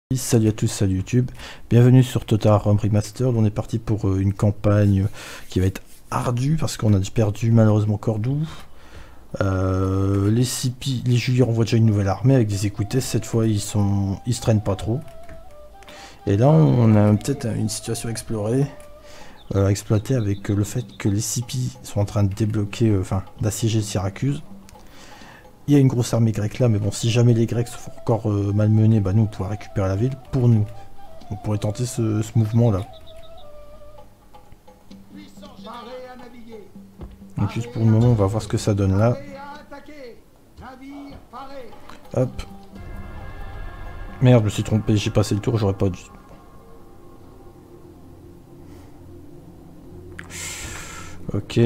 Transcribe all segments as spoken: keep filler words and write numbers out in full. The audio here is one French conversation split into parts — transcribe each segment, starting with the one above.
Salut à tous, salut YouTube, bienvenue sur Total War Remastered. On est parti pour une campagne qui va être ardue parce qu'on a perdu malheureusement Cordoue. Euh, les C P, les Juliers envoient déjà une nouvelle armée avec des écouteurs. Cette fois ils sont, ils se traînent pas trop. Et là on a peut-être une situation à explorer, euh, à exploiter avec le fait que les C P sont en train de débloquer, euh, enfin d'assiéger Syracuse. Il y a une grosse armée grecque là, mais bon, si jamais les Grecs se font encore euh, malmenés, bah nous on pourra récupérer la ville pour nous. On pourrait tenter ce, ce mouvement là. Donc juste pour le moment, on va voir ce que ça donne là. Hop. Merde, je me suis trompé, j'ai passé le tour, j'aurais pas dû. Ok.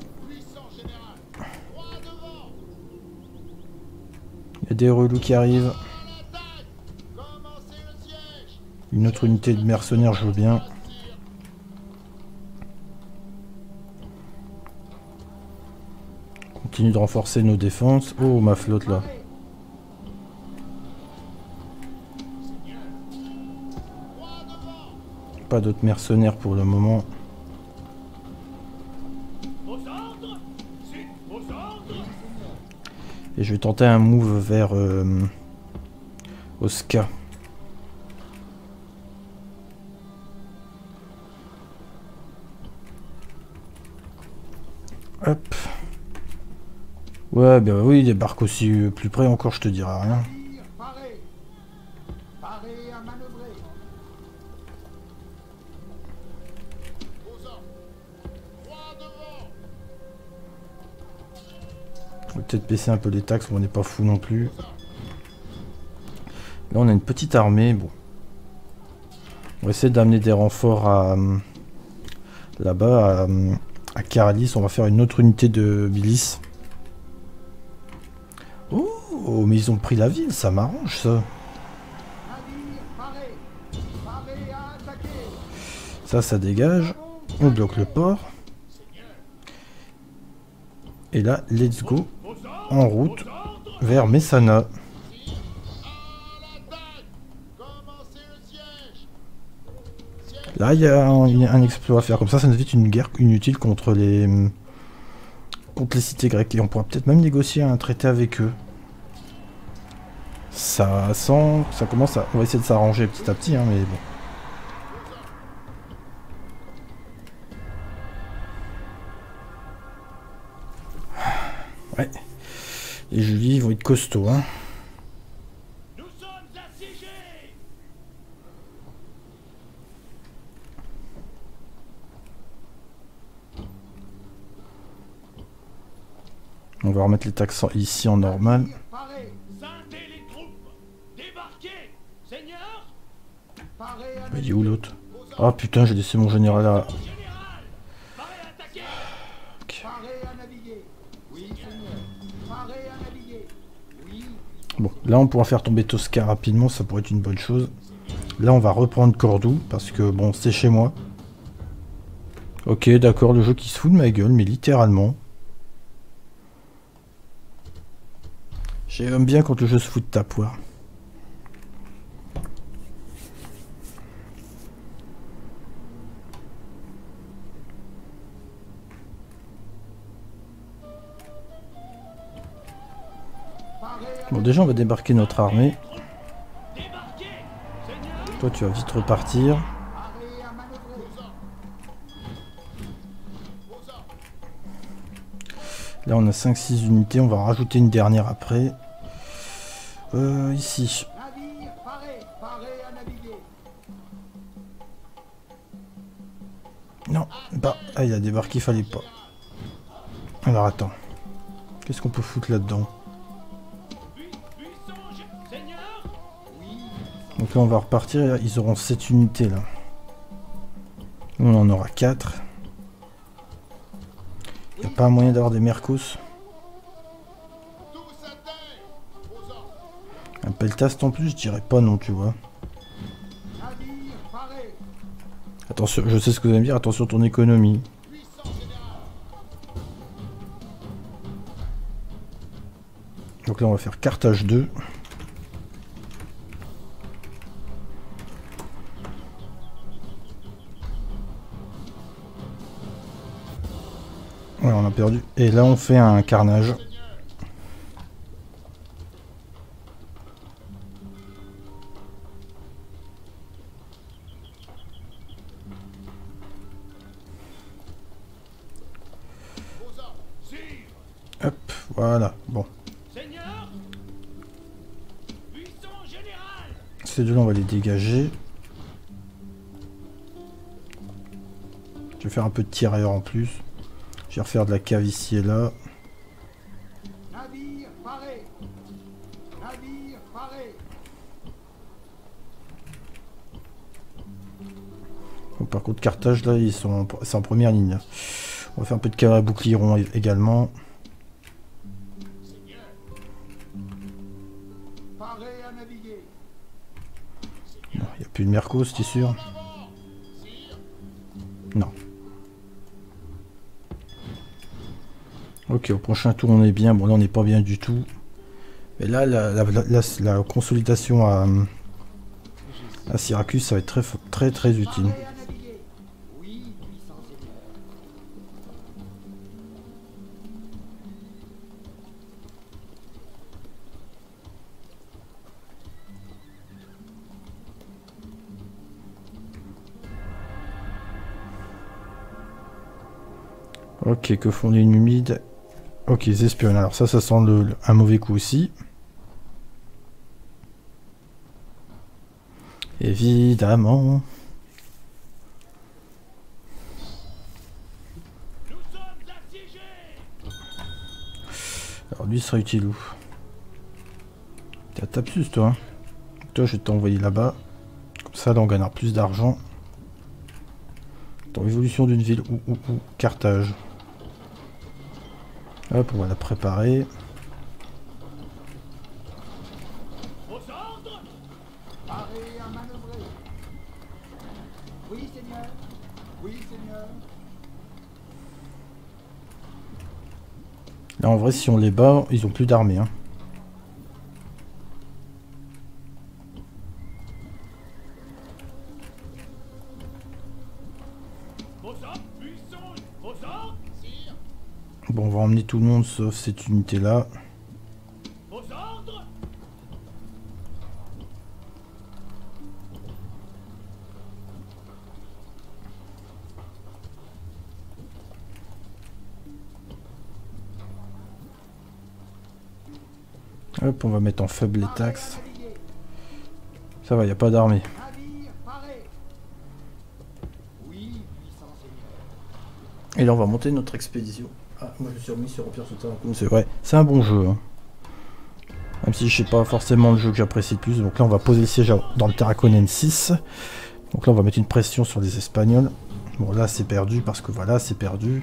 Il y a des relous qui arrivent. Une autre unité de mercenaires, je veux bien. Continue de renforcer nos défenses. Oh, ma flotte là. Pas d'autres mercenaires pour le moment. Et je vais tenter un move vers euh, Osca. Hop. Ouais, ben oui, il débarque aussi euh, plus près encore, je te dirai rien. On va peut-être baisser un peu les taxes, on n'est pas fou non plus. Là, on a une petite armée. Bon. On va essayer d'amener des renforts à là-bas, à, à Caralis. On va faire une autre unité de milice. Oh, mais ils ont pris la ville, ça m'arrange ça. Ça, ça dégage. On bloque le port. Et là, let's go. En route vers Messana. Là, il y a un, un exploit à faire. Comme ça, ça nous évite une guerre inutile contre les contre les cités grecques. Et on pourra peut-être même négocier un traité avec eux. Ça sent... Ça commence à... On va essayer de s'arranger petit à petit, hein, mais bon. Ouais. Les Julie ils vont être costauds, hein. Nous sommes assiégés. On va remettre les taxes ici en normal. Il est où l'autre? Ah putain, j'ai laissé mon général là. Okay. Bon, là on pourra faire tomber Tosca rapidement, ça pourrait être une bonne chose. Là on va reprendre Cordoue, parce que bon, c'est chez moi. Ok, d'accord, le jeu qui se fout de ma gueule, mais littéralement. J'aime bien quand le jeu se fout de ta poire. Bon, déjà on va débarquer notre armée. Toi tu vas vite repartir. Là on a cinq six unités, on va rajouter une dernière après. Euh, ici. Non, bah, ah, il a débarqué, il fallait pas. Alors attends. Qu'est-ce qu'on peut foutre là-dedans? Donc là on va repartir, ils auront sept unités là. Nous on en aura quatre. Il n'y a pas un moyen d'avoir des Mercos. Un Peltast en plus, je dirais pas non, tu vois. Attention, je sais ce que vous allez me dire, attention ton économie. Donc là on va faire Carthage deux. Ouais, on a perdu. Et là, on fait un carnage. Hop, voilà. Bon. Ces deux-là, on va les dégager. Je vais faire un peu de tir ailleurs en plus. Je vais refaire de la cave ici et là. Navire paré. Navire paré. Bon, par contre, Carthage, là, ils sont en, c'est en première ligne. Là. On va faire un peu de cave à bouclier rond également. Paré à naviguer. Il n'y a plus de Mercos, t'es sûr? Non. Ok, au prochain tour on est bien. Bon là on n'est pas bien du tout. Mais là la, la, la, la, la consolidation à, à Syracuse ça va être très très très utile. Ok, que font les Numides? Ok, ils espionnent. Alors ça, ça sent le, un mauvais coup aussi. Évidemment. Alors lui sera utile où? T'as Tapsus toi. Toi je vais t'envoyer là-bas. Comme ça là on gagnera plus d'argent. Dans l'évolution d'une ville ou, ou, ou Carthage. Hop, on va la préparer. Oui, Seigneur. Oui, Seigneur. Là en vrai si on les bat, ils ont plus d'armée. Hein. Bon, on va emmener tout le monde sauf cette unité là. Hop, on va mettre en faible les taxes. Ça va, il n'y a pas d'armée. Et là, on va monter notre expédition. Ah, moi je suis remis sur Empire Souterrain. C'est vrai, c'est un bon jeu. Hein. Même si je sais pas forcément le jeu que j'apprécie le plus. Donc là, on va poser le siège dans le Tarraconen six. Donc là, on va mettre une pression sur les Espagnols. Bon, là, c'est perdu parce que voilà, c'est perdu.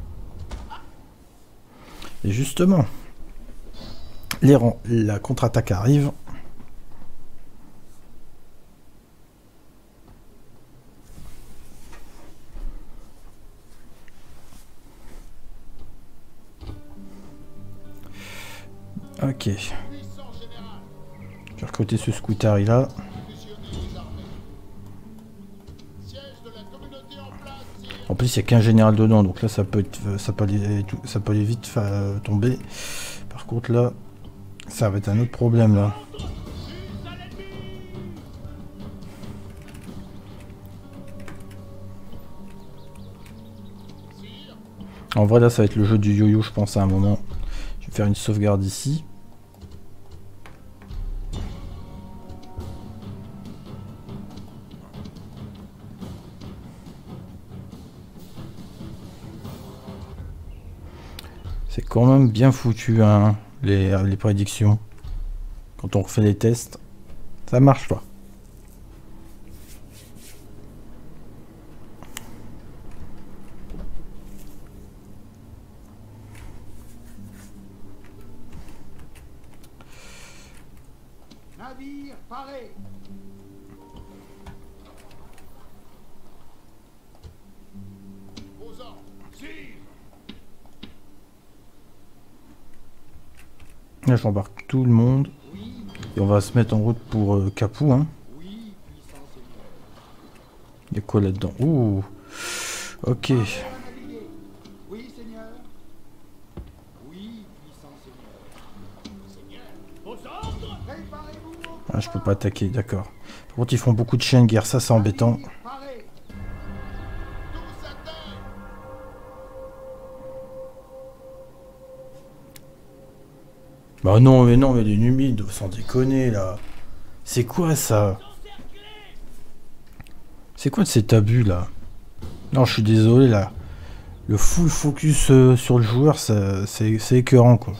Et justement, les rangs, la contre-attaque arrive. Ok. Je vais recruter ce scooter là. En plus, il n'y a qu'un général dedans, donc là, ça peut être, ça peut aller, ça peut aller vite euh, tomber. Par contre, là, ça va être un autre problème là. En vrai, là, ça va être le jeu du yo-yo, je pense, à un moment. Je vais faire une sauvegarde ici. C'est quand même bien foutu, hein, les, les prédictions. Quand on refait les tests, ça marche pas. Navire paré. Aux ordres. Là, j'embarque tout le monde. Et on va se mettre en route pour euh, Capoue. Hein. Il y a quoi là-dedans? Ouh. Ok. Oui, Seigneur. je peux pas attaquer, d'accord. Par contre, ils font beaucoup de chiens de guerre, ça c'est embêtant. Navire paré. Tous à terre. Bah non, mais non, mais les numides, sans déconner là. C'est quoi ça? C'est quoi de cet abus là? Non, je suis désolé là. Le full focus euh, sur le joueur, ça- c'est c'est écœurant quoi.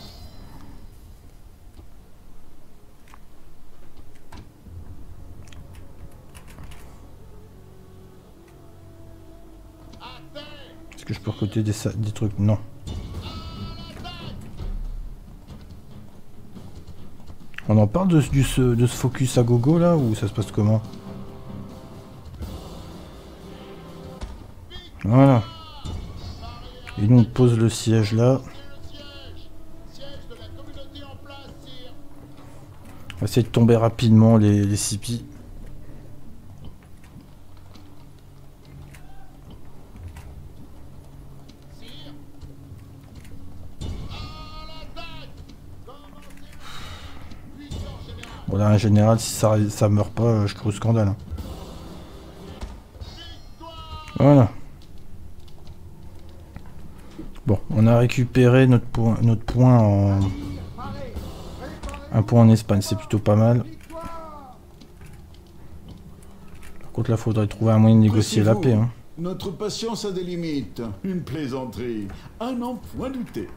À terre. Est-ce que je peux recruter des, sa- des trucs? Non. On en parle de, ce- du, ce, de ce focus à gogo là, ou ça se passe comment? Voilà. Et nous on pose le siège là. C'est le siège. Siège de la communauté en place, sire. On va essayer de tomber rapidement les, les C P. Sire. À l'attaque. Commencez. Puissant général. Bon là, en général, si ça, ça meurt pas, euh, je crée au scandale. hein. Voilà. Bon, on a récupéré notre point, notre point en... Navire paré. Préparez. Un point en Espagne, c'est plutôt pas mal. Victoire. Par contre, là, faudrait trouver un moyen de négocier la paix. Hein. Notre patience a des limites. Une plaisanterie. À n'en point douter.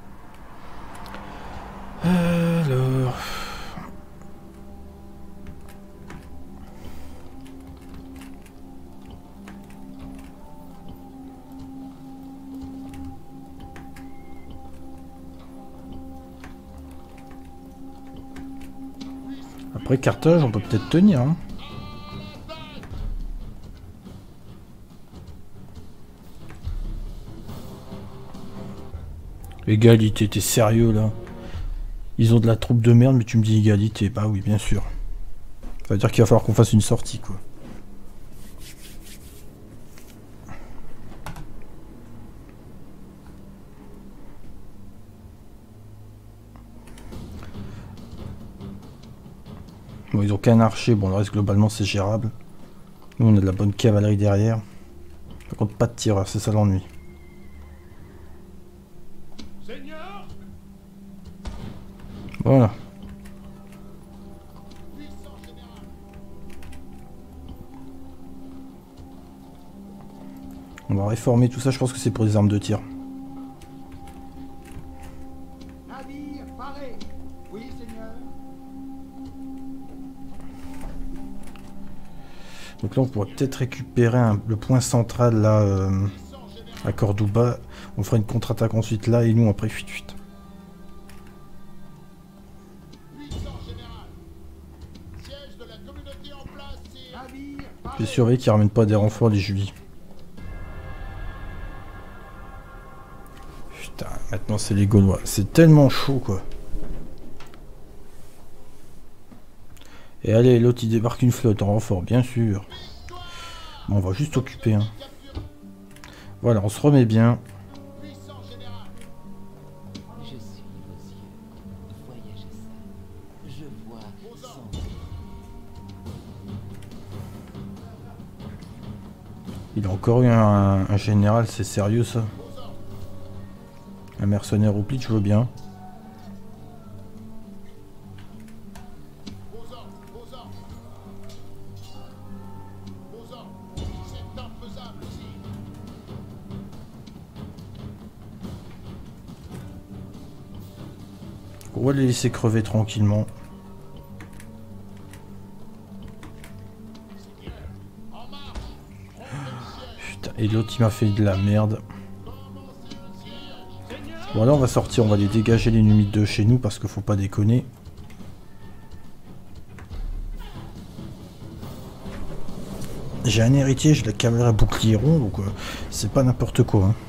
Alors... Après Carthage, on peut peut-être tenir. Hein. Égalité, t'es sérieux là? Ils ont de la troupe de merde, mais tu me dis égalité. Bah oui, bien sûr. Ça veut dire qu'il va falloir qu'on fasse une sortie, quoi. Bon, ils ont qu'un archer. Bon, le reste, globalement, c'est gérable. Nous, on a de la bonne cavalerie derrière. Par contre, pas de tireur, c'est ça l'ennui. Seigneur. Voilà. Puissant général. On va réformer tout ça. Je pense que c'est pour des armes de tir. Navire paré. Oui, seigneur. Donc là, on pourrait peut-être récupérer un- le point central là, euh, Puissant général. à Cordoba. On fera une contre-attaque ensuite là, et nous après fuite fuite. Puissant général. Siège de la communauté en place, sire. Navire Je paré. vais surveiller qu'ils ramènent pas des renforts les juifs. Putain, maintenant c'est les Gaulois. C'est tellement chaud quoi. Et allez, l'autre il débarque une flotte en renfort, bien sûr. Bon, on va juste occuper. Hein. Voilà, on se remet bien. Puissant général. Je suis vos yeux. Voyagez seul. Je vois sans Il a encore eu un, un général, c'est sérieux ça. Un mercenaire au pli, je veux bien. Vos ordres. Vos ordres. Vos ordres. C'est infaisable, sire. On va les laisser crever tranquillement. En marche. Rompez le siège. Putain, et l'autre il m'a fait de la merde. Commencez le siège. Bon là on va sortir, on va les dégager les numides de chez nous parce qu'il faut pas déconner. J'ai un héritier, j'ai la cavalerie à bouclier rond, donc euh, c'est pas n'importe quoi. Hein.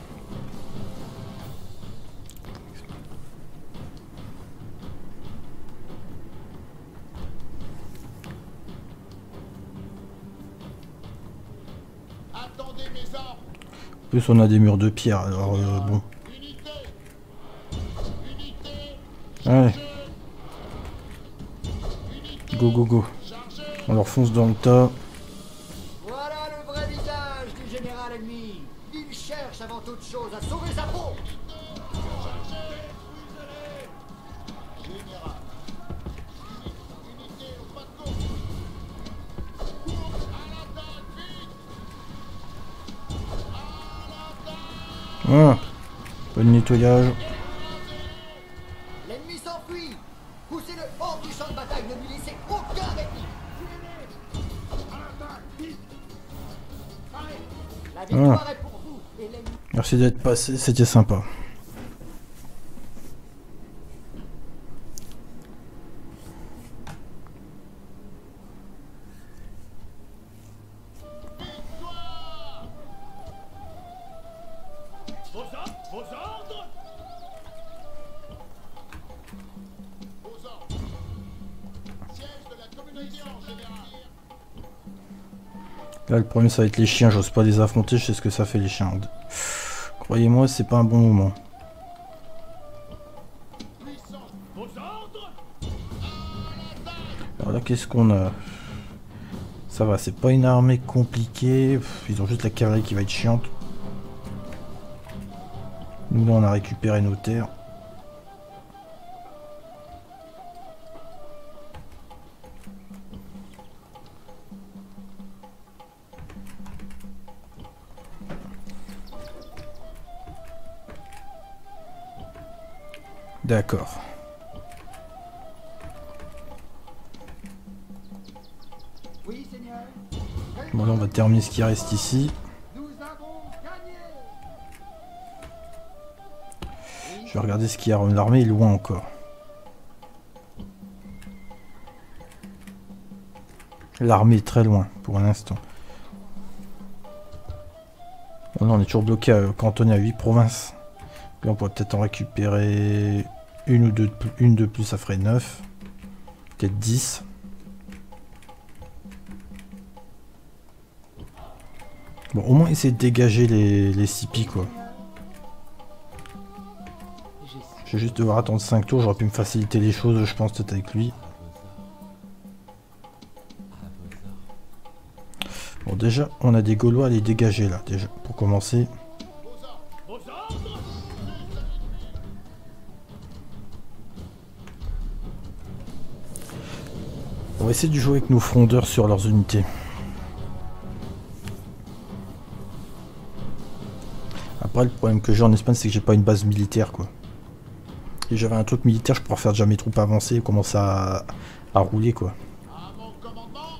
Attendez mes ordres. En plus on a des murs de pierre, alors euh, bon. Unité. Unité. Allez, Unité. go, go, go. On leur fonce dans le tas. Voilà le vrai visage du général ennemi. Il cherche avant toute chose à sauver sa peau. Général. Unité au pas de course. À l'attaque, vite. Ah, pas de nettoyage. L'ennemi s'enfuit. Poussez-le hors du champ de bataille. Ne lui laissez aucun répit. La victoire est pour vous et l'ennemi. Merci d'être passé, c'était sympa. Vos ordres, vos ordres. Vos ordres. Siège de la communauté en général. Là, le problème, ça va être les chiens. J'ose pas les affronter, je sais ce que ça fait, les chiens. Croyez-moi, c'est pas un bon moment. Puissance. Vos ordres. Alors là, qu'est-ce qu'on a? Ça va, c'est pas une armée compliquée. Pff, ils ont juste la cavalerie qui va être chiante. Nous, là, on a récupéré nos terres. D'accord. Oui, Seigneur. Bon, là, on va terminer ce qui reste ici. Nous avons gagné. Je vais regarder ce qu'il y a. L'armée est loin encore. L'armée est très loin pour l'instant. Oh non, on est toujours bloqué à cantonné à huit provinces. Puis on pourrait peut-être en récupérer une ou deux de plus, une de plus, ça ferait neuf. Peut-être dix. Bon, au moins essayer de dégager les, les C P quoi. Je suis Je vais juste devoir attendre cinq tours, j'aurais pu me faciliter les choses, je pense, peut-être avec lui. à vos ordres. Bon, déjà, on a des Gaulois à les dégager là, déjà, pour commencer. Vos ordres. On va essayer de jouer avec nos frondeurs sur leurs unités. Après, le problème que j'ai en Espagne, c'est que j'ai pas une base militaire, quoi. Et j'avais un truc militaire, je pourrais faire déjà mes troupes avancer et commencer à, à rouler, quoi. À mon commandement.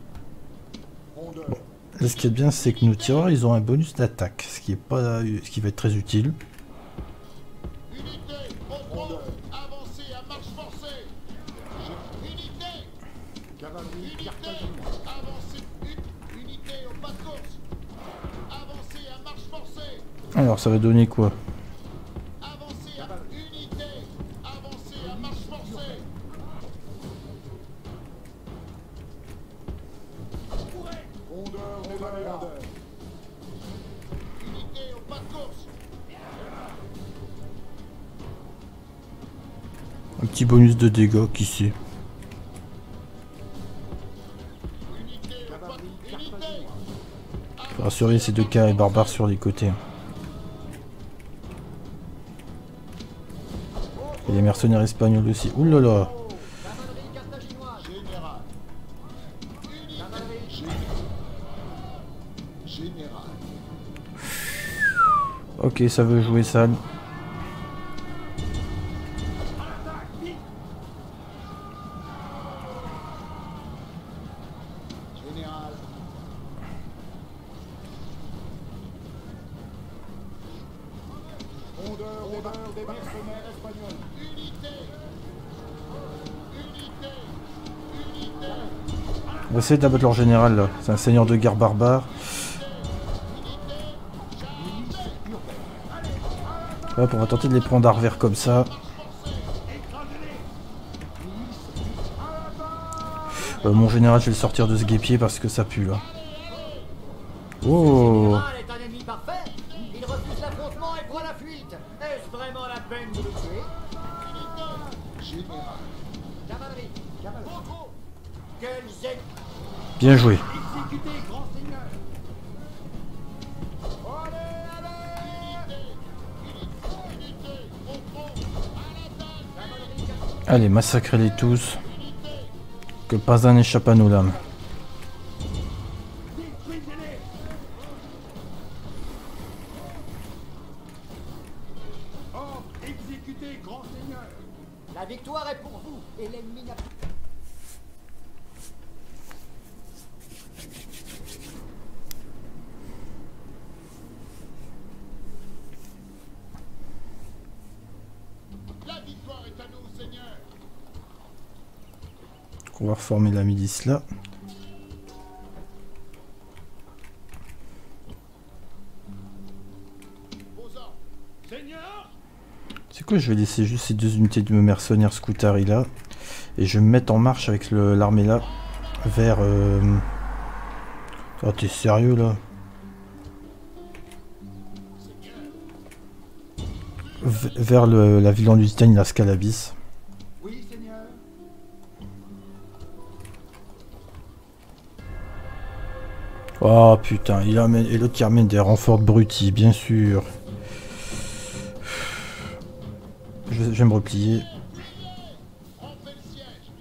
Là, ce qui est bien, c'est que nos tireurs, ils ont un bonus d'attaque, ce qui est pas, ce qui va être très utile. Unité au front. Avancez à marche forcée. Unité. Cavalerie, Unité. Carthaginois. Avancez. Une- Unité au pas de course. Avancez à marche forcée. Alors, ça va donner quoi? Avancez à unité. Avancez à marche forcée. Rondeur des Valérades. Unité au pas de course. Un petit bonus de dégâts, qui sait? Unité au pas de unité. Faut rassurer ces deux cas et barbares sur les côtés. hein. Et les mercenaires espagnols aussi. Ouh là là! Cavalerie carthaginoise. Général. Unité. Général. Ok, ça veut jouer sale. Général. Rondeur des Valérades des mercenaires espagnols. Unité. Unité. Unité. On va essayer d'abattre leur général là. C'est un seigneur de guerre barbare. Hop, on va tenter de les prendre à revers comme ça. Euh, mon général, je vais le sortir de ce guépier parce que ça pue là. Oh! Le général est un ennemi parfait. Il refuse l'affrontement et prend la fuite. Est-ce vraiment la peine de le tuer? Général. Cavalerie. Cavalerie. Quels êtes... Bien joué. Exécutez, grand seigneur. Allez, allez. Unité au front. À l'attaque. Allez, massacrez-les tous. Que pas un n'échappe à nos lames. Détruisez-les. Ordre exécuté, grand seigneur. La victoire est pour vous et l'ennemi n'a plus... La victoire est à nous, Seigneur. On va reformer la milice là. Vos ordres. Seigneur. C'est quoi, je vais laisser juste ces deux unités de mercenaires Scutari là. Et je vais me mettre en marche avec le- l'armée là. Vers... Euh... Oh, t'es sérieux là? V- vers le- la ville en Lusitagne, la Scalabis. Oui, seigneur. Oh putain, il amène, et l'autre qui ramène des renforts de Bruti, bien sûr. Je, je vais me replier. On fait le siège.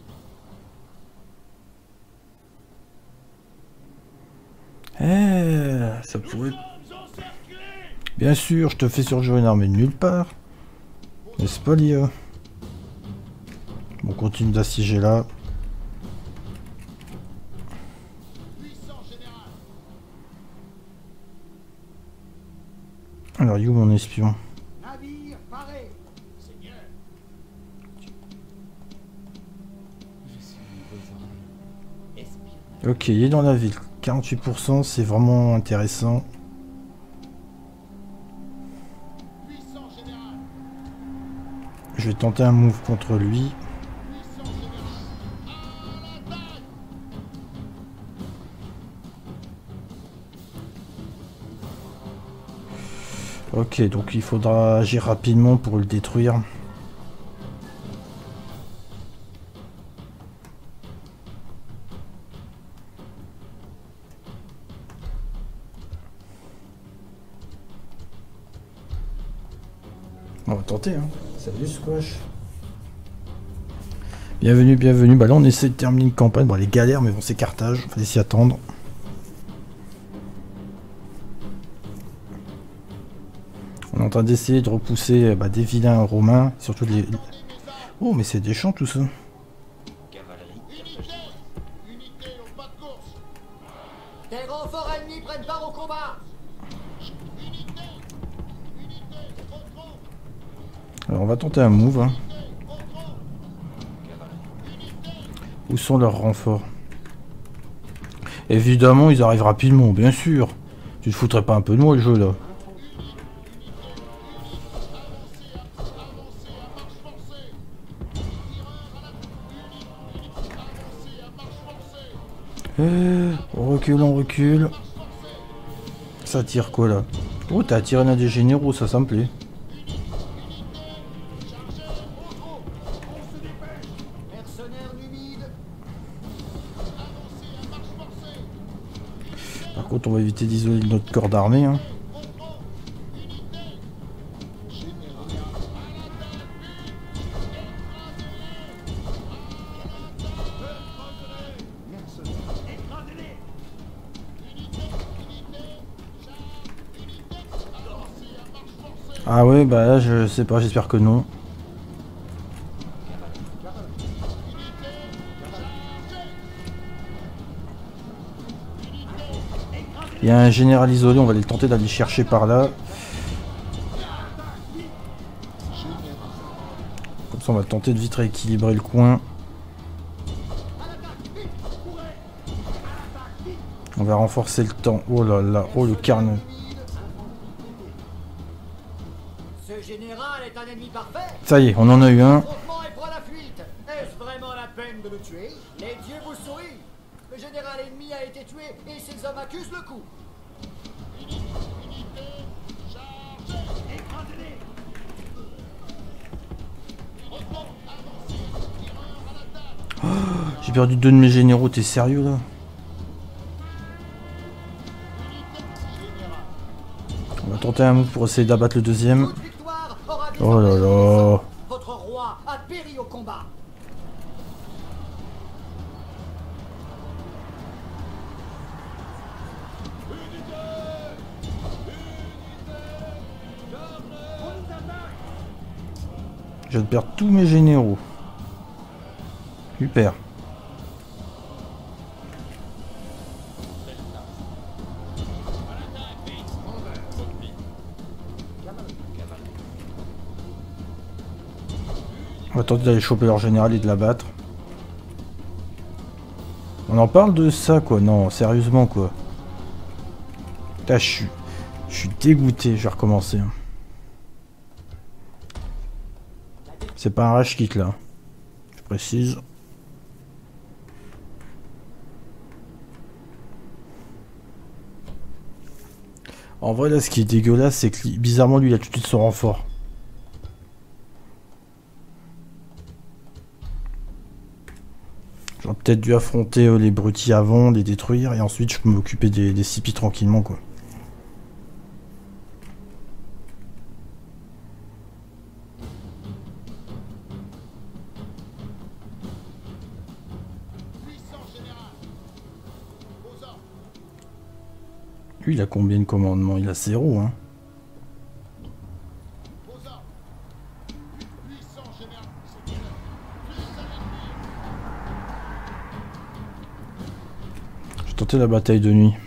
Eh, ça pourrait... Bien sûr, je te fais surgir une armée de nulle part. N'est-ce pas, Lia? Bon, on continue d'assiéger là. Puissant général. Alors, il est où mon espion? Navire paré. Seigneur. Je suis vos oreilles. Espionnage. Ok, il est dans la ville. quarante-huit pour cent, c'est vraiment intéressant. Puissant général. Je vais tenter un move contre lui. Puissant général. À l'attaque. Ok, donc il faudra agir rapidement pour le détruire. On va tenter, hein. Salut Squash. Bienvenue, bienvenue. Bah là on essaie de terminer une campagne. Bon, les galères, mais bon, c'est Carthage. Fallait s'y attendre. On est en train d'essayer de repousser bah, des vilains romains, surtout les... Oh, mais c'est des champs tout ça. Cavalerie. Unité. Unité au pas de course. Des renforts ennemis prennent part au combat. Unité. Unité au front. Alors on va tenter un move. Hein. Unité au front. Où sont leurs renforts? Évidemment, ils arrivent rapidement, bien sûr. Tu te foutrais pas un peu de moi le jeu là? Avancez à marche forcée. Tireur à la... Unité. Avancez à marche forcée. Eh, on recule, on recule. Ça tire quoi là? Oh, t'as tiré un des généraux, ça, ça me plaît. Mercenaires numides. Avancez à marche forcée. Par contre, on va éviter d'isoler notre corps d'armée. Hein. Ah ouais, bah là, je sais pas, j'espère que non. Il y a un général isolé, on va aller tenter d'aller chercher par là. Comme ça, on va tenter de vite rééquilibrer le coin. On va renforcer le temps. Oh là là, oh le carnage. Ce général est un ennemi parfait. Ça y est, on en a eu un. Affrontement et prend la fuite. Est-ce vraiment la peine de le tuer? Les dieux vous sourient. Le général ennemi a été tué et ses hommes accusent le coup. J'ai perdu deux de mes généraux, t'es sérieux là? On va tenter un move pour essayer d'abattre le deuxième. Toute victoire aura des Oh là là. Votre roi a péri au combat. Je viens de perdre tous mes généraux. Super. On va tenter d'aller choper leur général et de l'abattre. On en parle de ça quoi, non, sérieusement quoi. Putain, je suis, je suis dégoûté, je vais recommencer. hein. C'est pas un rage kit là, je précise. En vrai là ce qui est dégueulasse c'est que bizarrement lui il a tout de suite son renfort. J'aurais peut-être dû affronter euh, les brutis avant, les détruire et ensuite je peux m'occuper des, des C P tranquillement quoi. Puissant général. Aux ordres. Lui il a combien de commandements? Il a zéro hein. Aux ordres. Puissant général. C'est clair. Puissant ennemi. Je vais tenter la bataille de nuit.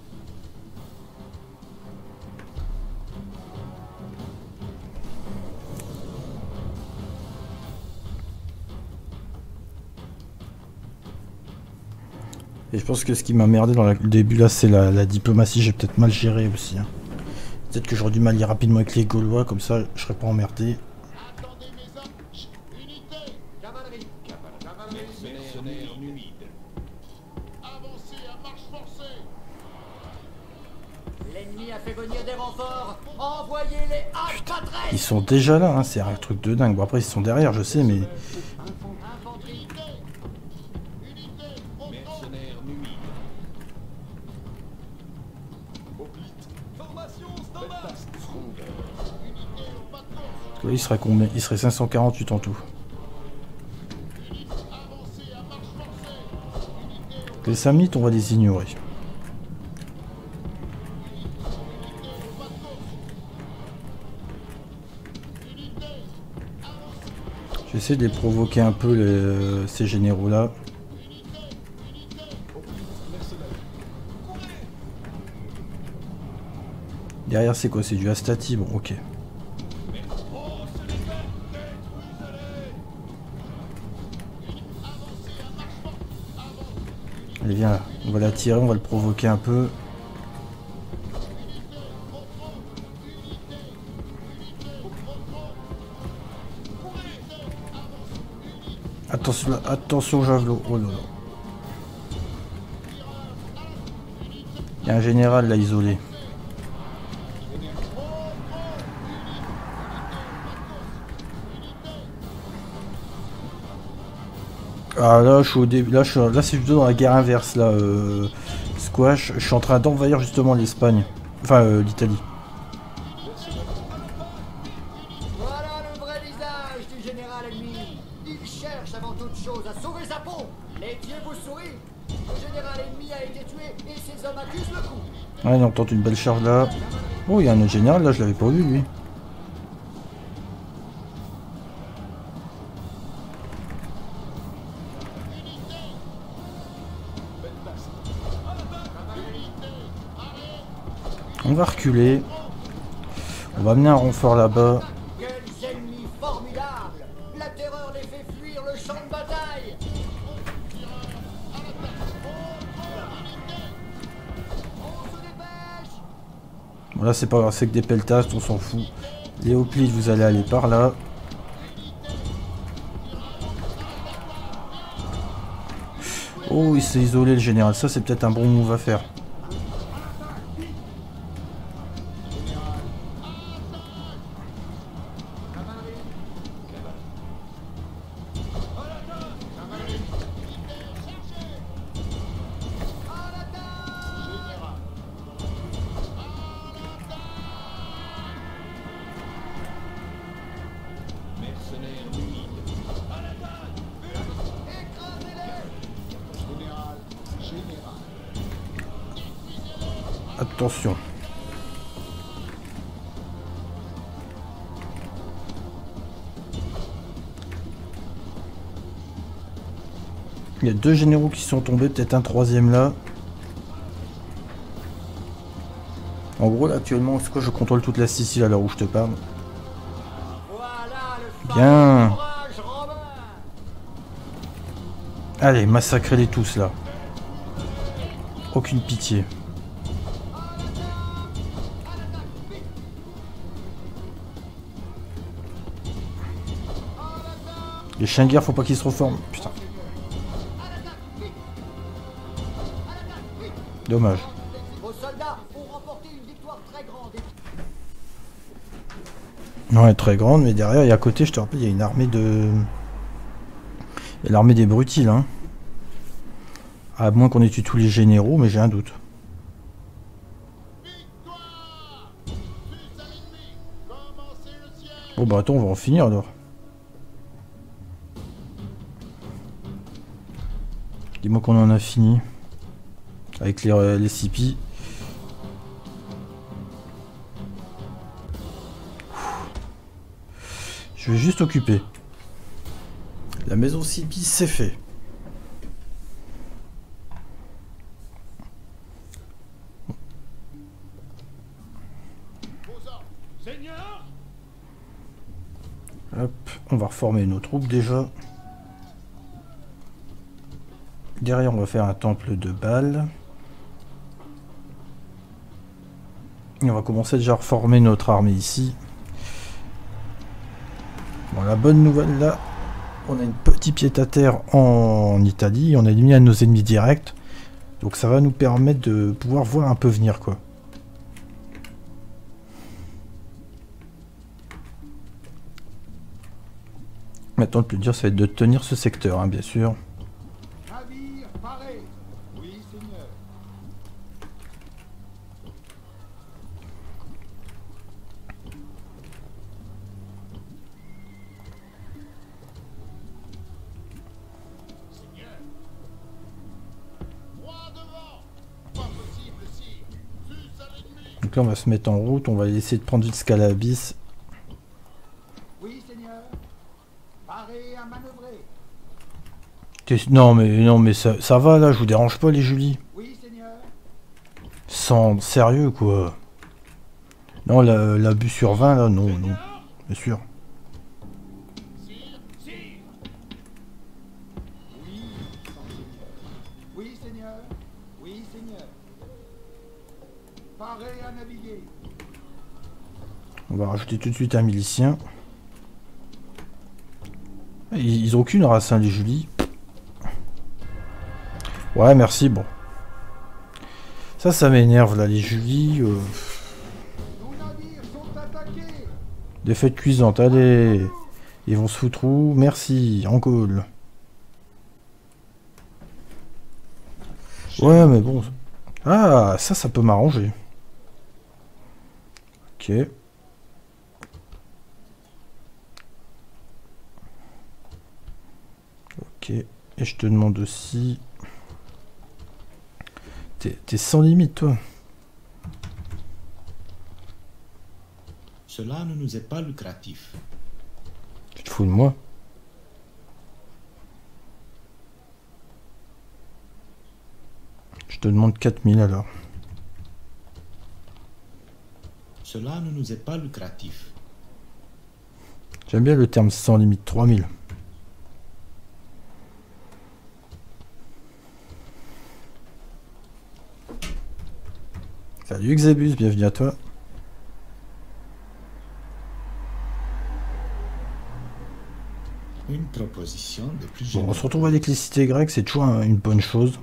Et je pense que ce qui m'a merdé dans la- le début là c'est la, la diplomatie, j'ai peut-être mal géré aussi. hein. Peut-être que j'aurais dû m'allier rapidement avec les Gaulois, comme ça je serais pas emmerdé. Attendez mes hommes. Chut. Unité. Cavalerie. Cavalerie. Avancez à marche forcée. L'ennemi a fait venir des renforts. Envoyez-les à Ils Patresse. sont déjà là, hein, c'est un truc de dingue. Bon après ils sont derrière, je sais, mais Infanterie. Unité. Au front. là, il serait combien? Il serait cinq cent quarante-huit en tout. Avancez à marche forcée. Les Samnites, on va les ignorer. J'essaie de les provoquer un peu les- ces généraux là. Derrière c'est quoi? C'est du Astati, bon ok. Allez viens là, on va l'attirer, on va le provoquer un peu. Attention, là, attention au javelot, oh là là. Il y a un général là isolé. Ah là je suis au début, là, je suis- là c'est plutôt dans la guerre inverse là, euh, Squash, je suis en train d'envahir justement l'Espagne, enfin euh, l'Italie. Voilà le vrai visage du général ennemi. Il cherche avant toute chose à sauver sa peau. Les dieux vous sourient. Le général ennemi a été tué et ses hommes accusent le coup. Ouais, on tente une belle charge là. Oh, il y a un autre général là, je l'avais pas vu lui. On va reculer. On va amener un renfort là-bas. Quels ennemis formidables. La terreur les fait fuir le champ de bataille. On se dépêche. Bon, là c'est pas grave, c'est que des pelletasses, on s'en fout. Les hoplites, vous allez aller par là. Oh, il s'est isolé le général, ça c'est peut-être un bon move à faire. Attention. Il y a deux généraux qui sont tombés, peut-être un troisième là. En gros, là, actuellement, c'est quoi, je contrôle toute la Sicile à l'heure où je te parle. Voilà le Bien. courage romain. Allez, massacrez-les tous là. Aucune pitié. Les chiens de guerre, faut pas qu'ils se reforment. Putain. Dommage. Vos soldats ont remporté une victoire très grande. Non, elle est très grande, mais derrière, et à côté, je te rappelle, il y a une armée de... Il y a l'armée des brutiles, hein. À moins qu'on ait tué tous les généraux, mais j'ai un doute. Victoire! Sus à l'ennemi! Commencez le siège! Bon bah attends, on va en finir alors. Dis-moi qu'on en a fini. Avec les, les C P. Je vais juste occuper. La maison C P, c'est fait. Vos ordres! Seigneur! Hop, on va reformer nos troupes déjà. Derrière, on va faire un temple de Baal. Et on va commencer déjà à reformer notre armée ici. Bon, la bonne nouvelle là, on a une petite pied-à-terre en Italie. On a éliminé un de nos ennemis directs. Donc ça va nous permettre de pouvoir voir un peu venir quoi. Maintenant, le plus dur, ça va être de tenir ce secteur, hein, bien sûr. Navire paré. Oui, seigneur. Seigneur! Droit devant! Pas possible, sire! Sus à l'ennemi! Donc là, on va se mettre en route. On va essayer de prendre vite Scalabis. Oui, seigneur. Paré à manœuvrer. Qu'est-ce- Non, mais non, mais ça, ça va là. Je vous dérange pas, les Julie. Oui, seigneur. Sans sérieux, quoi. Non, la- l'abus sur vingt, là, non, non. Bien sûr. Sire! Sire! Oui, sans seigneur. Oui, seigneur. Oui, seigneur. Paré à naviguer. On va rajouter tout de suite un milicien. Ils, ils ont aucune race, hein, les Julie. Ouais, merci, bon. Ça, ça m'énerve, là, les Julie. Euh... Nos navires sont attaqués. Défaite cuisante, allez. Ils vont se foutre où? Merci, en call. Ouais, mais bon. Ah, ça, ça peut m'arranger. Ok. Ok. Et je te demande aussi... T'es t'es sans limite, toi. Cela ne nous est pas lucratif. Tu te fous de moi? Je te demande quatre mille alors. Cela ne nous est pas lucratif. J'aime bien le terme sans limite, trois mille. Salut Xebus, bienvenue à toi. Une proposition de plus Bon, on généreuse. se retrouve avec les cités grecques, c'est toujours un- une bonne chose.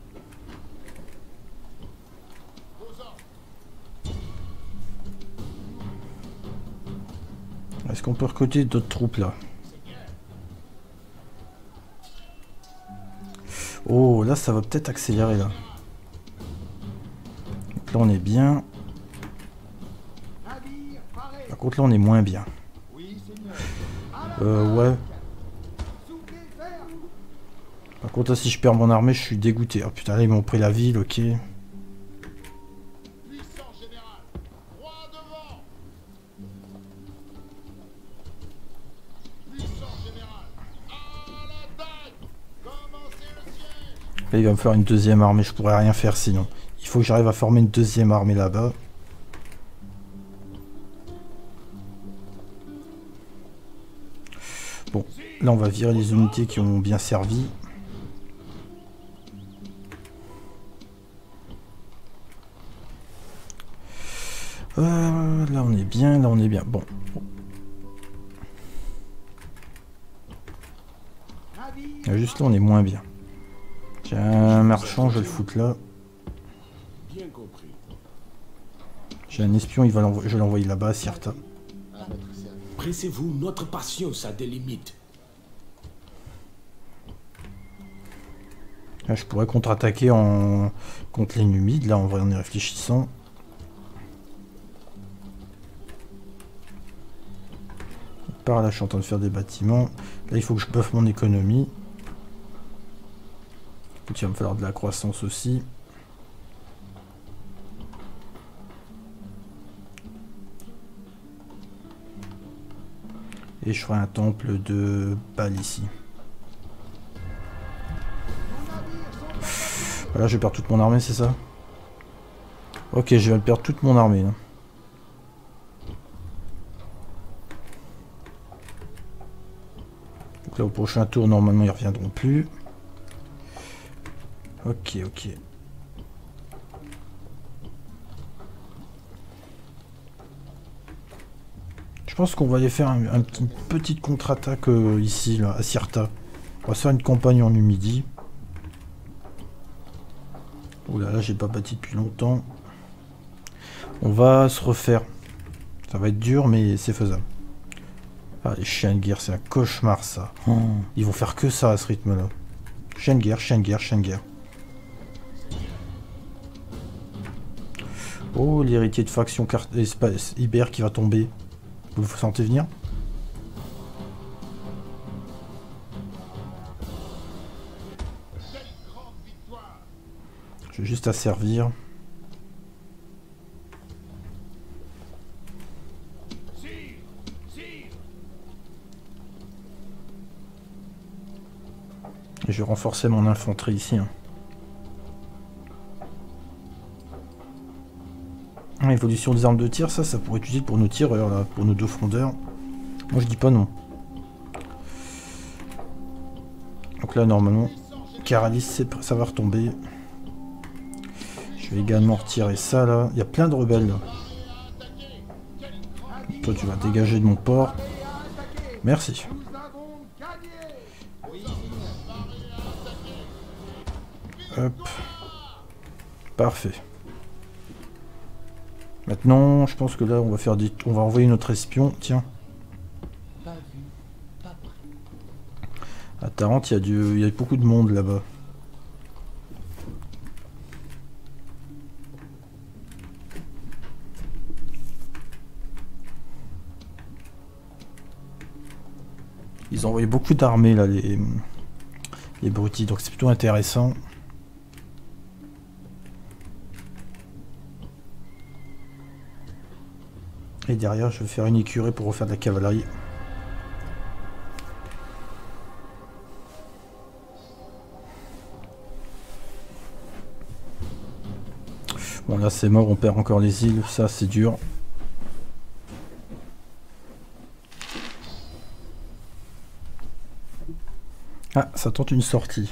Vos ordres! Est-ce qu'on peut recruter d'autres troupes là? Oh, là ça va peut-être accélérer là. Donc là on est bien. Navire paré. Par contre là on est moins bien. Oui, seigneur. Euh ouais. Soufflez ferme. Par contre là si je perds mon armée je suis dégoûté. Oh putain là ils m'ont pris la ville, ok. Là, il va me faire une deuxième armée, je pourrais rien faire sinon. Il faut que j'arrive à former une deuxième armée là-bas. Bon, là on va virer les unités qui ont bien servi. Euh, là on est bien, là on est bien. Bon. Juste là on est moins bien. J'ai un marchand, je vais le foutre là. Bien compris. J'ai un espion, il va l'envoyer, je vais l'envoyer là-bas, à Cirta. À votre service. Pressez-vous, notre patience a des limites. Là, je pourrais contre-attaquer en contre les Numides, là en vrai en y réfléchissant. Par là je suis en train de faire des bâtiments. Là il faut que je buffe mon économie. Il va me falloir de la croissance aussi. Et je ferai un temple de Baal ici. Voilà, je vais perdre toute mon armée, c'est ça? Ok, je vais perdre toute mon armée. Là. Donc là, au prochain tour, normalement, ils reviendront plus. Ok, ok. Je pense qu'on va aller faire un, un petit, une petite contre-attaque euh, ici, là, à Cirta. On va se faire une campagne en Numidie. Oh là là, j'ai pas bâti depuis longtemps. On va se refaire. Ça va être dur, mais c'est faisable. Ah, les chiens de guerre, c'est un cauchemar, ça. Oh, ils vont faire que ça à ce rythme-là. Chien de guerre, chien de guerre, chien de guerre. Oh, l'héritier de faction Iber qui va tomber. Vous le sentez venir? Je vais juste asservir. Et je vais renforcer mon infanterie ici. Hein. Évolution des armes de tir, ça, ça pourrait être utile pour nos tireurs, là, pour nos deux frondeurs. Moi, je dis pas non. Donc là, normalement, Caralis, ça va retomber. Je vais également retirer ça, là. Il y a plein de rebelles, là. Toi, tu vas dégager de mon port. Merci. Hop. Parfait. Maintenant, je pense que là, on va faire des... on va envoyer notre espion. Tiens. Pas vu, pas pris. À Tarente, il y a du... il y a beaucoup de monde là-bas. Ils ont envoyé beaucoup d'armées là, les les Brutis, donc c'est plutôt intéressant. Et derrière, je vais faire une écurie pour refaire de la cavalerie. Bon, là, c'est mort, on perd encore les îles. Ça, c'est dur. Ah, ça tente une sortie.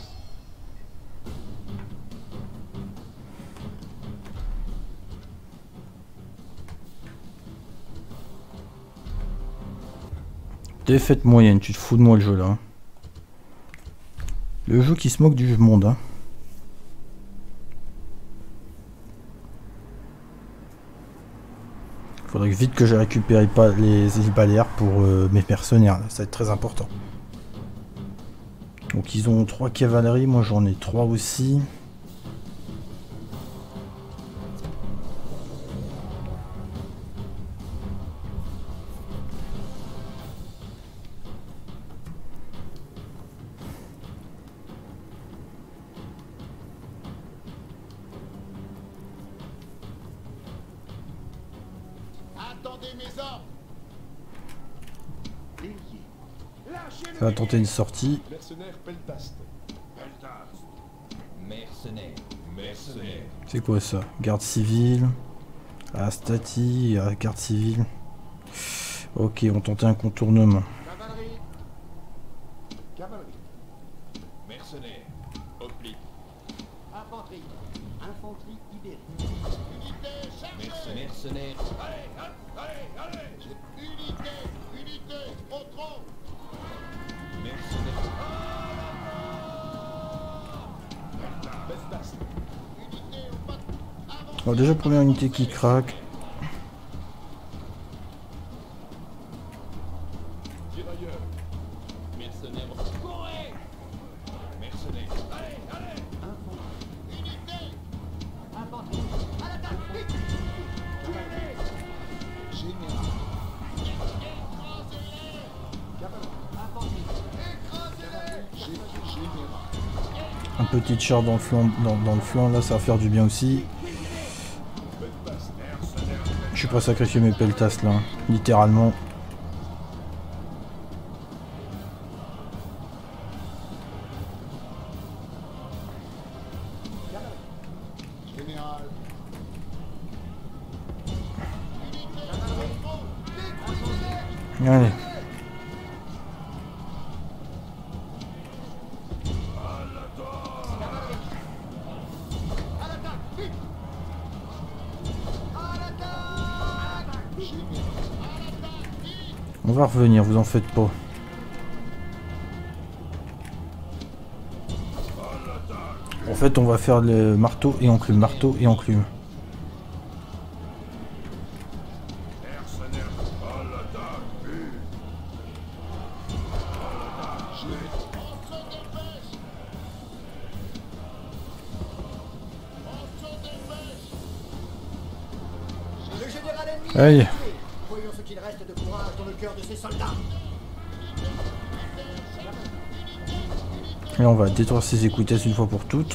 Défaite moyenne, tu te fous de moi le jeu là. Le jeu qui se moque du monde. Hein. Faudrait vite que je récupère pas les îles Baléares pour euh, mes mercenaires. Là. Ça va être très important. Donc ils ont trois cavaleries, moi j'en ai trois aussi. Ça va tenter une sortie. Mercenaire Peltast. Peltast. Mercenaires. Mercenaires. C'est quoi ça? Garde civile. Ah, Stati, ah, garde civile. Ok, on tentait un contournement. Cavalerie. Cavalerie. Mercenaires. Hoplite. Infanterie. Infanterie ibérique. Unité, chargée. Mercenaires. Mercenaires. Allez, allez, allez, allez. Unité, unité, au tronc. Mercenaires. Unité au pas. Avancez. Bon, déjà, première unité qui craque. Tirailleurs. Mercenaires. Courez. Mercenaires. Allez, allez. Unité, Infanterie. À l'attaque. Vite. Général. Cavalerie. Infanterie. écrasez-les. Gé- Général. Un petit char dans le flanc, dans, dans le flanc, là, ça va faire du bien aussi. Je suis prêt à sacrifier mes peltas là, hein, littéralement. Général. Allez. À l'attaque. Vite. À l'attaque. On va revenir, vous en faites pas. En fait, on va faire le marteau et enclume, marteau et enclume. Le général ennemi. Aïe. est tué. Voyons ce qu'il reste de courage dans le cœur de ses soldats. Et on va détruire ces écoutesses une fois pour toutes.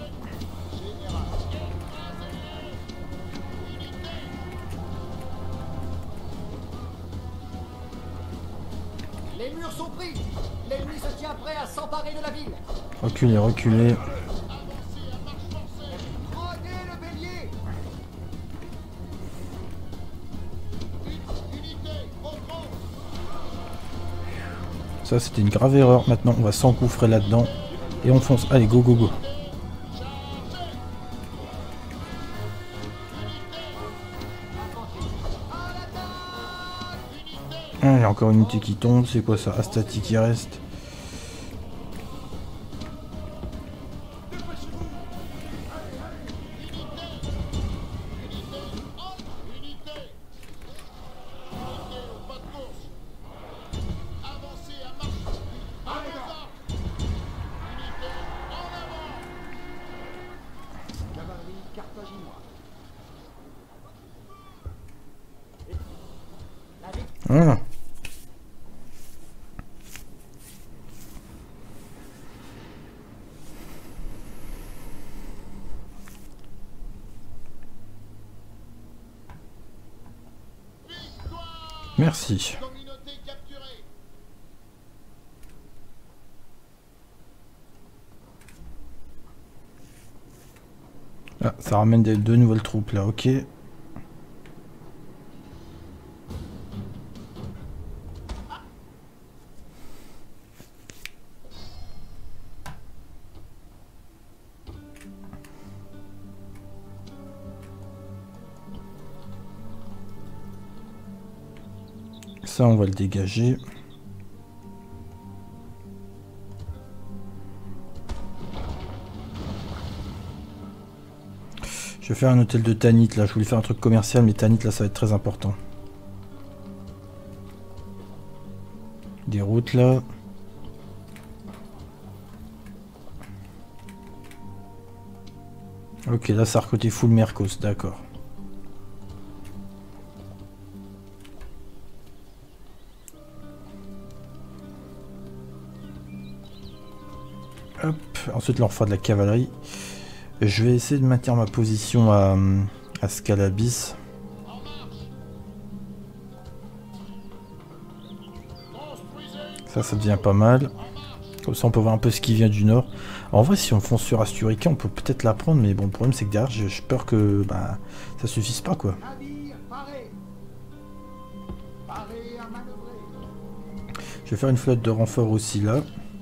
Les murs sont pris. L'ennemi se tient prêt à s'emparer de la ville. Reculez, reculez. Prenez le bélier. Ça, c'était une grave erreur. Maintenant, on va s'engouffrer là-dedans. Et on fonce. Allez, go, go, go. Ah, il y a encore une unité qui tombe. C'est quoi ça? Astati qui reste. Cavalerie carthaginoise. La victoire. Voilà. Merci. Communauté capturée. Ah, ça ramène des, deux nouvelles troupes là, ok. Ça, on va le dégager. Je vais faire un hôtel de Tanit là. Je voulais faire un truc commercial, mais Tanit là, ça va être très important. Des routes là. Ok, là, ça a recruté full Mercos, d'accord. Hop, ensuite là on fera de la cavalerie. Je vais essayer de maintenir ma position à, à Scalabis. Ça, ça devient pas mal. Comme ça on peut voir un peu ce qui vient du nord. En vrai si on fonce sur Asturica on peut peut-être la prendre, mais bon le problème c'est que derrière j'ai j'ai peur que bah, ça suffise pas quoi. Navire paré. Paré à manœuvrer. Je vais faire une flotte de renfort aussi là.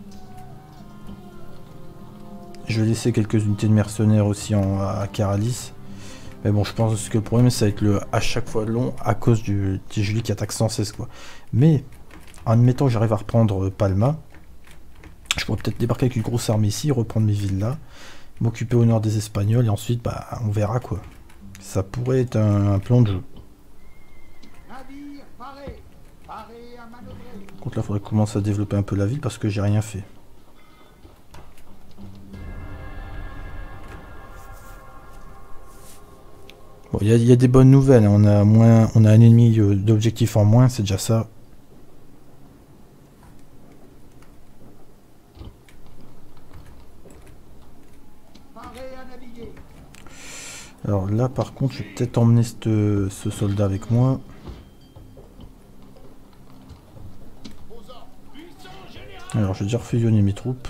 Je vais laisser quelques unités de mercenaires aussi en, à Caralis. Mais bon je pense que le problème ça va être le à chaque fois long à cause du petit Julie qui attaque sans cesse quoi. Mais en admettant que j'arrive à reprendre Palma, je pourrais peut-être débarquer avec une grosse armée ici, reprendre mes villes là, m'occuper au nord des Espagnols et ensuite bah on verra quoi. Ça pourrait être un, un plan de jeu. Navire paré. Paré à manœuvrer. Par contre là il faudrait commencer à développer un peu la ville parce que j'ai rien fait. Bon il y, y a des bonnes nouvelles, hein. on a moins, on a un ennemi euh, d'objectifs en moins, c'est déjà ça. Alors là par contre je vais peut-être emmener cette, ce soldat avec moi. Alors je vais déjà refusionner mes troupes.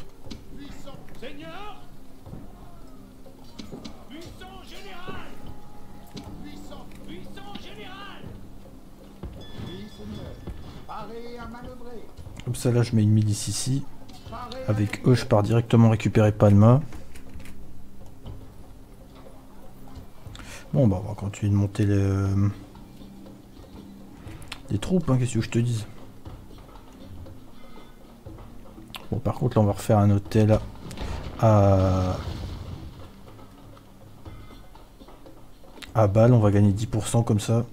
Comme ça là je mets une milice ici. Avec eux je pars directement récupérer Palma. Bon bah on va continuer de monter les, euh, les troupes, hein, qu'est-ce que je te dise. Bon par contre là on va refaire un hôtel à à Bâle, on va gagner dix pour cent comme ça.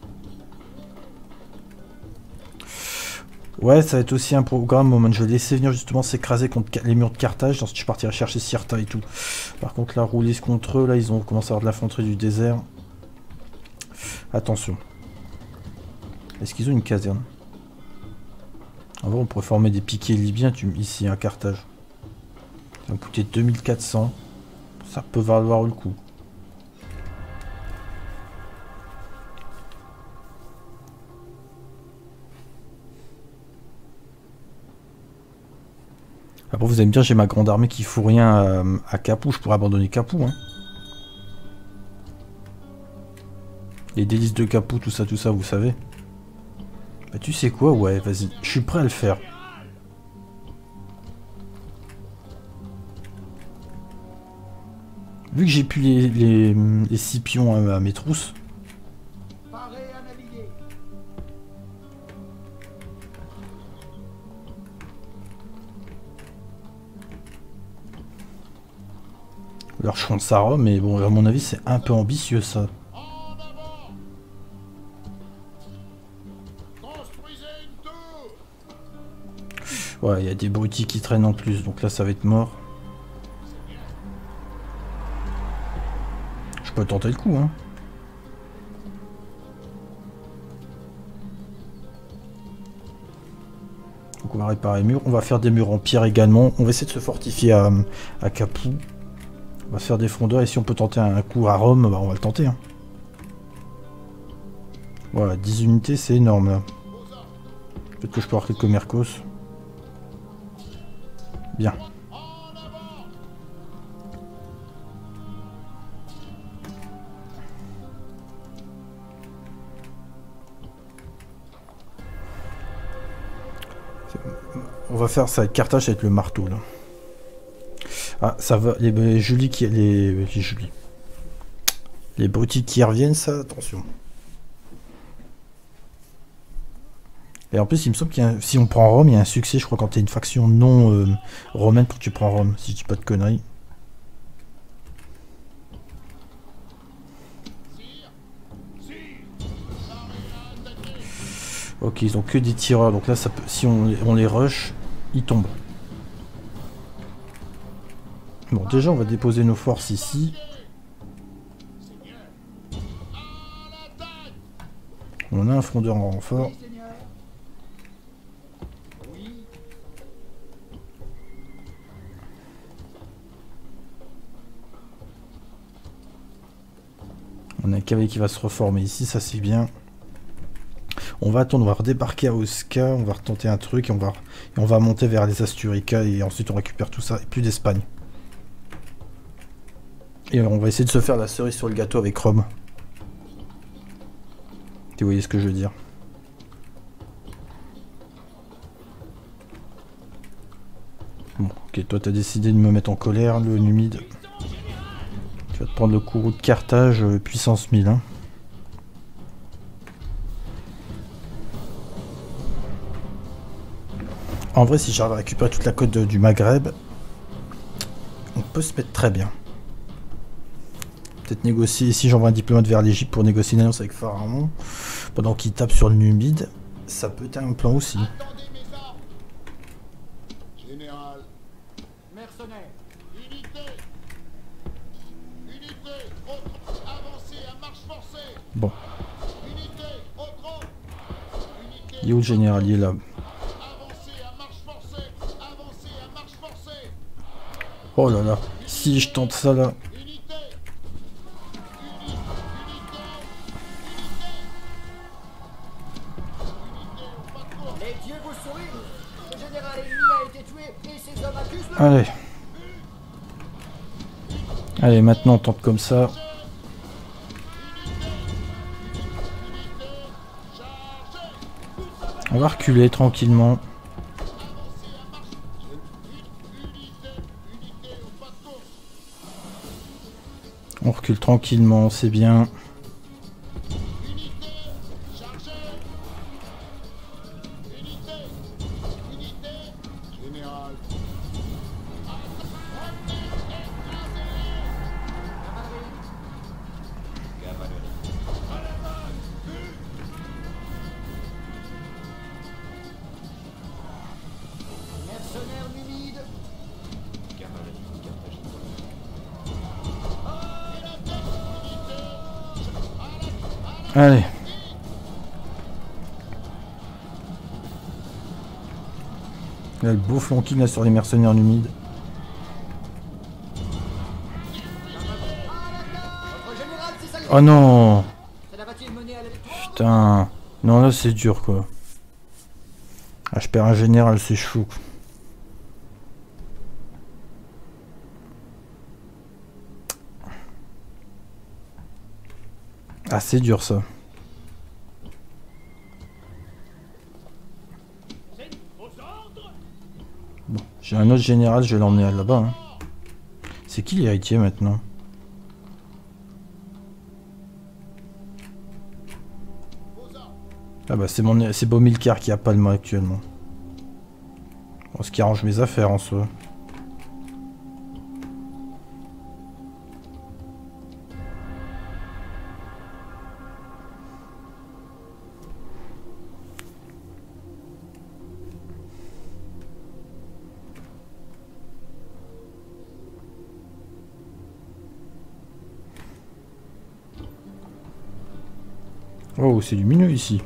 Ouais ça va être aussi un programme au moment où je vais laisser venir justement s'écraser contre les murs de Carthage, ensuite je partirai chercher Cirta et tout. Par contre là rouler contre eux, là ils ont commencé à avoir de l'infanterie du désert. Attention. Est-ce qu'ils ont une caserne? En vrai on pourrait former des piquets libyens tu, ici à Carthage. Ça va me coûter deux mille quatre cents. Ça peut valoir le coup. Après vous allez me dire j'ai ma grande armée qui fout rien à, à Capoue, je pourrais abandonner Capoue hein. Les délices de Capoue, tout ça, tout ça, vous savez. Bah tu sais quoi, ouais, vas-y, je suis prêt à le faire. Vu que j'ai plus les, les, les Scipions à, à mes trousses. Leur champ de Sarah, mais bon, à mon avis, c'est un peu ambitieux ça. Ouais, il y a des brutis qui traînent en plus, donc là ça va être mort. Je peux tenter le coup, hein. Donc on va réparer les murs, on va faire des murs en pierre également. On va essayer de se fortifier à, à Capoue. On va se faire des frondeurs et si on peut tenter un coup à Rome, bah on va le tenter. Hein. Voilà, dix unités, c'est énorme là. Peut-être que je peux avoir quelques mercos. Bien. On va faire ça avec Carthage avec le marteau là. Ah ça va, les, les Julie qui les, les Julie. Les brutis qui reviennent ça, attention. Et en plus, il me semble qu'il y a un, si on prend Rome, il y a un succès, je crois, quand tu es une faction non euh, romaine quand tu prends Rome, si je dis pas de conneries. Ok, ils ont que des tireurs, donc là, ça peut, si on, on les rush, ils tombent. Bon, déjà, on va déposer nos forces ici. On a un frondeur en renfort. On a un cavalier qui va se reformer ici, ça c'est bien. On va attendre, on va redébarquer à Osca, on va retenter un truc et on va, et on va monter vers les Asturica et ensuite on récupère tout ça et plus d'Espagne. Et on va essayer de se faire la cerise sur le gâteau avec Rome. Vous voyez ce que je veux dire. Bon, ok, toi t'as décidé de me mettre en colère, le Numide. Tu vas te prendre le courroux de Carthage, euh, puissance mille. Hein. En vrai, si j'arrive à récupérer toute la côte de, du Maghreb, on peut se mettre très bien. Peut-être négocier, si j'envoie un diplomate vers l'Égypte pour négocier une alliance avec Pharaon, pendant qu'il tape sur le Numide, ça peut être un plan aussi. Attendez mes ordres. Général, Mercenaires. Unité. Unité. Au trot. Avancez à marche forcée. Bon, Unité. Au trot. Unité. il est où le général? Il est là. Avancez à marche forcée. Avancez à marche forcée. Oh là là, si je tente ça là. Unité. Les dieux vous sourient. Le général ennemi a été tué et ses hommes accusent le... Allez. Allez, maintenant on tente comme ça. On va reculer tranquillement. On recule tranquillement, c'est bien. général, Mercenaires numides. Allez. Là, le beau flanking là sur les mercenaires numides. Votre général s'est salué. Oh non. Cela va-t-il mener à la victoire? Putain. Non, là c'est dur quoi. Ah, je perds un général, c'est chou. Ah, c'est dur ça. Bon, j'ai un autre général, je vais l'emmener là-bas. Hein. C'est qui l'héritier maintenant? Ah bah c'est mon c'est Bomilcar qui a Palma actuellement. Bon, ce qui arrange mes affaires en soi. Oh, c'est lumineux ici.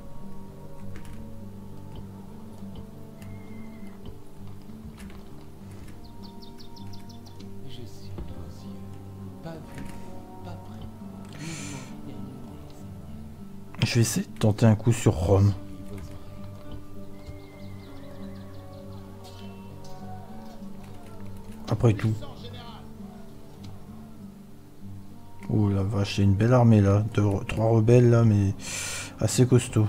Je suis vos yeux, pas vu, pas pris, vivement éloigné, Seigneur. Je vais essayer de tenter un coup sur Rome. Vos oreilles. Après tout. Oh la vache, c'est une belle armée là. Deux, trois rebelles là, mais assez costaud.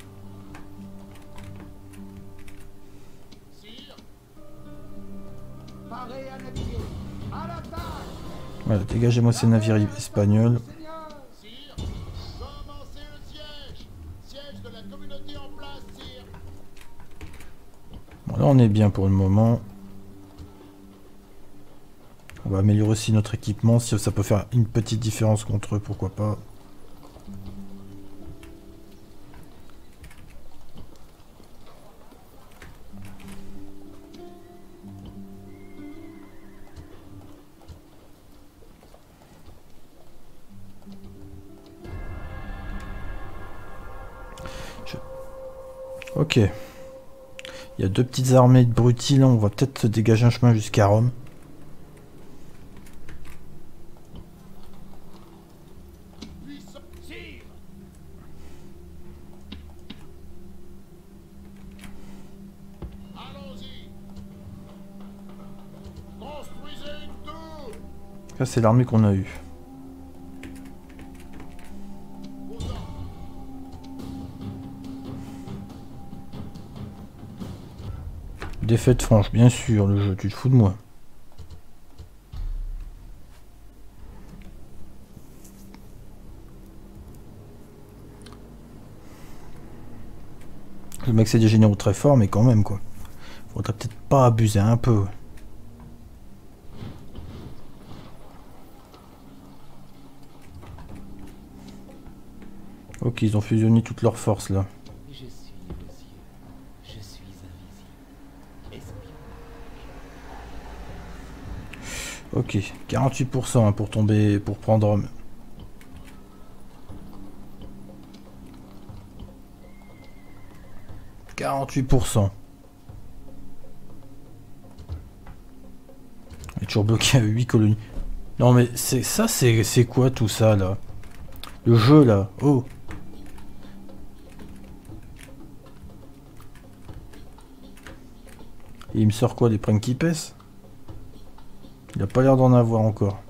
Parez à naviguer. À l'attaque. Voilà, dégagez-moi ces navires espagnols. Seigneur. Sire, commencez le siège. Siège de la communauté en place, sire. Bon, là on est bien pour le moment. On va améliorer aussi notre équipement. Si ça peut faire une petite différence contre eux, pourquoi pas. Je- Ok. Il y a deux petites armées de brutis là. On va peut-être se dégager un chemin jusqu'à Rome. Ça, c'est l'armée qu'on a eue. Défaite franche, bien sûr, le jeu, tu te fous de moi. Le mec c'est des généraux très forts, mais quand même quoi. Faudrait peut-être pas abuser un peu. Ok, ils ont fusionné toutes leurs forces là. Je suis aux yeux. Je suis invisible. Espion. Ok, quarante-huit pour cent hein, pour tomber, pour prendre Rome. quarante-huit pour cent. On est toujours bloqué à huit colonies. Non mais c'est ça, c'est c'est quoi tout ça là? Le jeu là, oh. Et il me sort quoi, des principes? Il a pas l'air d'en avoir encore.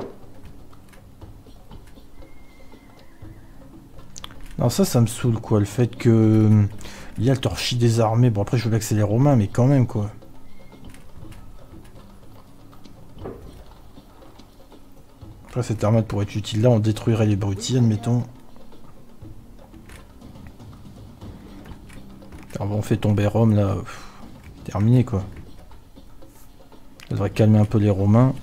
Non ça, ça me saoule quoi, le fait que... Il y a le torchis des armées, bon après je veux bien que c'est les Romains, mais quand même quoi. Après cette armade pourrait être utile là, on détruirait les Brutis, admettons. Alors bon, on fait tomber Rome là, pff, terminé quoi. Ça devrait calmer un peu les Romains.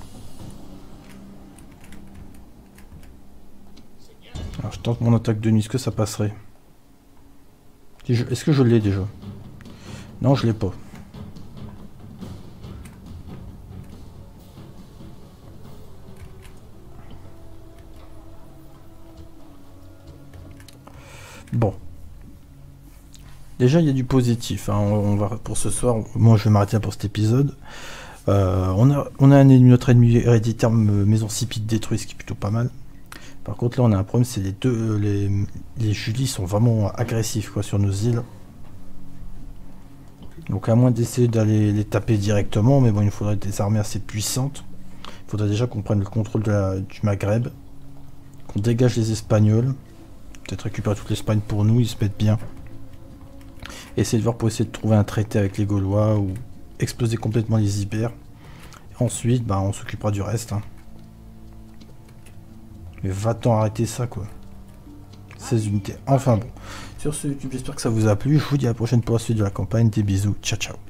Alors je tente mon attaque de nuit, est-ce que ça passerait? Est-ce que je l'ai déjà? Non, je l'ai pas. Bon. Déjà, il y a du positif. Hein. On, on va pour ce soir. Moi, je vais m'arrêter là pour cet épisode. Euh, on a, on a un ennemi, notre ennemi héréditaire, maison Sipide détruit, ce qui est plutôt pas mal. Par contre, là, on a un problème, c'est les deux, euh, les, les Julis sont vraiment agressifs quoi sur nos îles. Donc, à moins d'essayer d'aller les taper directement, mais bon, il nous faudrait des armées assez puissantes. Il faudrait déjà qu'on prenne le contrôle de la, du Maghreb, qu'on dégage les Espagnols, peut-être récupérer toute l'Espagne pour nous, ils se mettent bien. Essayer de voir pour essayer de trouver un traité avec les Gaulois ou exploser complètement les Ibères. Et ensuite, bah, on s'occupera du reste. Hein. Mais va-t'en arrêter ça quoi. seize unités. Enfin bon. Sur ce YouTube, j'espère que ça vous a plu. Je vous dis à la prochaine pour la suite de la campagne. Des bisous. Ciao ciao.